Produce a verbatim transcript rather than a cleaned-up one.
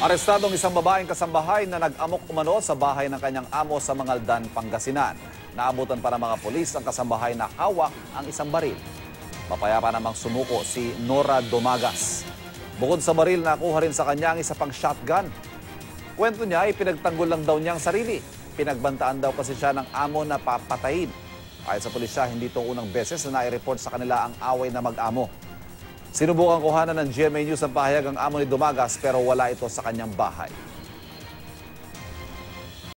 Arestado ang isang babaeng kasambahay na nag-amok umano sa bahay ng kanyang amo sa Mangaldan, Pangasinan. Naabutan pa ng mga pulis ang kasambahay na hawak ang isang baril. Mapayapa namang sumuko si Nora Domagas. Bukod sa baril, nakuha rin sa kanya ang isa pang shotgun. Kwento niya, ipinagtanggol lang daw niya ang sarili. Pinagbantaan daw kasi siya ng amo na papatayin. Ayon sa pulisya, hindi ito unang beses na nai-report sa kanila ang away na mag-amo. Sinubukang kuhanan ng G M A News ang pahayag ang amo ni Domagas pero wala ito sa kanyang bahay.